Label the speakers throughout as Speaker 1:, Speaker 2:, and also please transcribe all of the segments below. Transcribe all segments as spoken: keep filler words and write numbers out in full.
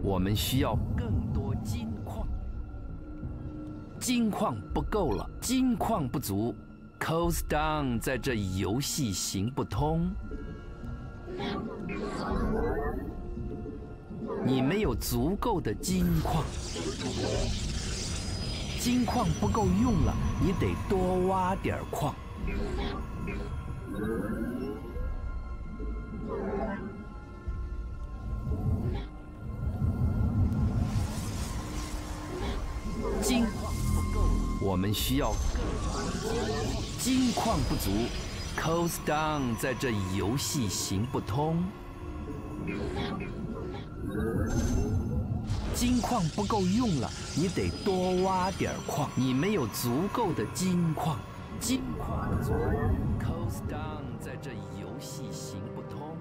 Speaker 1: 我们需要更多金矿。金矿不够了，金矿不足 ，Coast Down 在这游戏行不通。你没有足够的金矿，金矿不够用了，你得多挖点矿。金矿不够，我们需要更金矿不足 ，Coast Down 在这游戏行不通。金矿不够用了，你得多挖点矿。你没有足够的金矿，金矿不足 ，Coast Down 在这游戏行不通。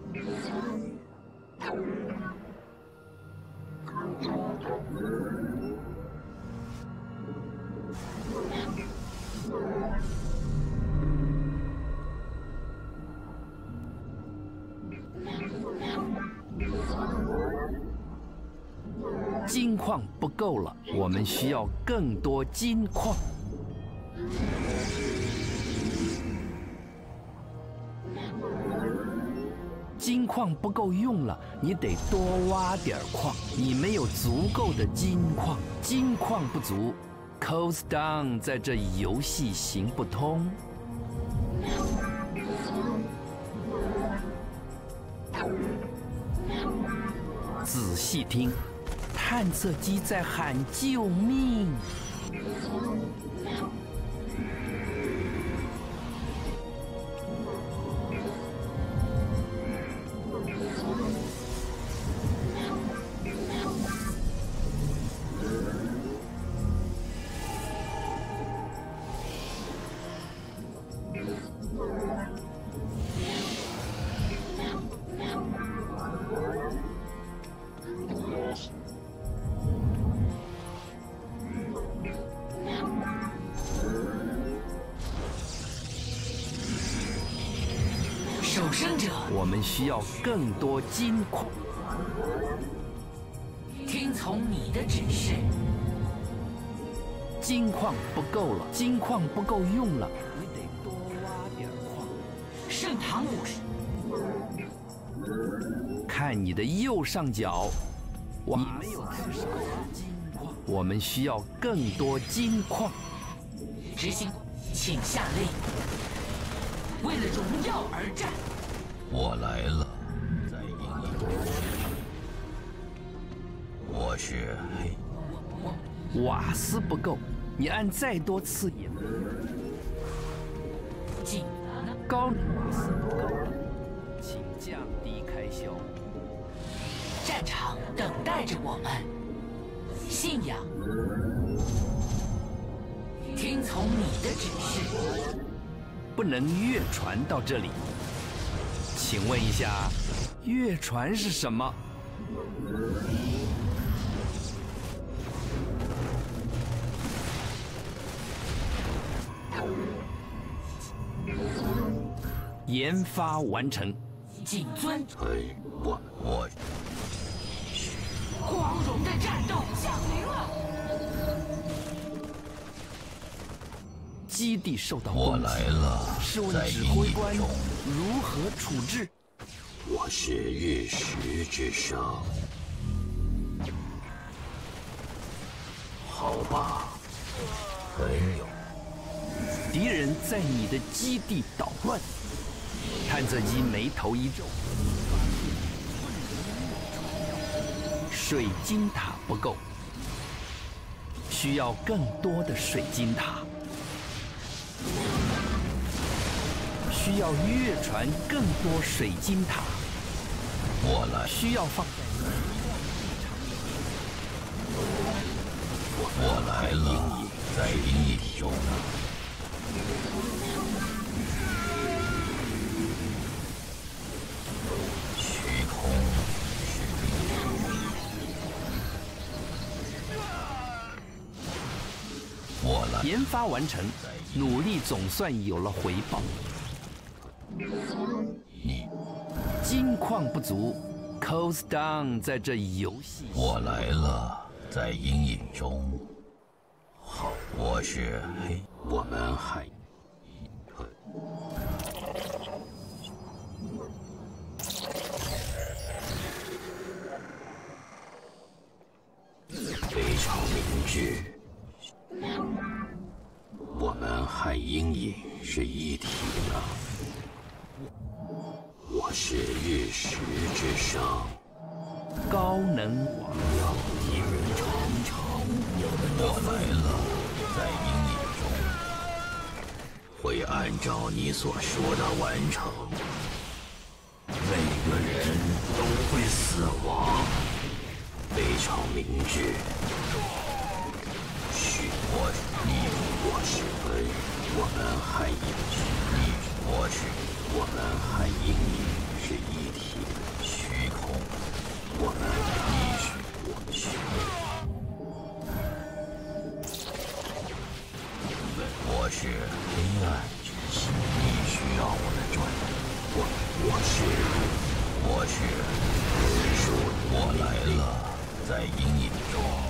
Speaker 1: 金矿不够了，我们需要更多金矿。金矿不够用了，你得多挖点矿。你没有足够的金矿，金矿不足 ，Coast Down 在这游戏行不通。仔细听，探测机在喊救命！
Speaker 2: 守生者，
Speaker 1: 我们需要更多金矿。
Speaker 2: 听从你的指示。
Speaker 1: 金矿不够了，金矿不够用了，你得多挖点矿。
Speaker 2: 圣堂武士，
Speaker 1: 看你的右上角，你没有足够的金矿，我们需要更多金矿。
Speaker 2: 执行，请下令。为了荣耀而战。
Speaker 3: 我来了，在营里。我是黑。
Speaker 1: 瓦斯不够，你按再多次也没用。
Speaker 2: 进
Speaker 1: 高能瓦斯不够了，请降低开销。
Speaker 2: 战场等待着我们。信仰，听从你的指示。
Speaker 1: 不能越船到这里。请问一下，越船是什么？研发完成。
Speaker 2: 谨遵。
Speaker 3: 嘿，我我。
Speaker 2: 光荣的战斗降临了。
Speaker 1: 基地受到
Speaker 3: 我
Speaker 1: 攻击，
Speaker 3: 来了，
Speaker 1: 试问
Speaker 3: 在
Speaker 1: 指挥官
Speaker 3: 营中
Speaker 1: 如何处置？
Speaker 3: 我是日食之上。好吧，很有。
Speaker 1: 敌人在你的基地捣乱，探测机眉头一皱。水晶塔不够，需要更多的水晶塔。需要越传更多水晶塔。
Speaker 3: 我来。
Speaker 1: 需要放在
Speaker 3: 我来了，在营里中。虚空我来。
Speaker 1: 研发完成，努力总算有了回报。
Speaker 3: 你
Speaker 1: 金矿不足 Coast Down 在这游戏。
Speaker 3: 我来了，在阴影中。好，我是黑。
Speaker 4: 我们还。非常明智。我们和阴影是一体的。我是日食之上。
Speaker 1: 高能王
Speaker 4: 要敌人常常有的
Speaker 3: 我来了，在阴影中。
Speaker 4: 会按照你所说的完成。每个人都会死亡。非常明智。是我，你我是分，我们和阴影，你我是，我们和阴影是一体的虚空。我们，你是我是。
Speaker 3: 我是黑暗之心，你需要我的专利。
Speaker 4: 我我是
Speaker 3: 我是，
Speaker 4: 是我
Speaker 3: 我来了。在阴影中。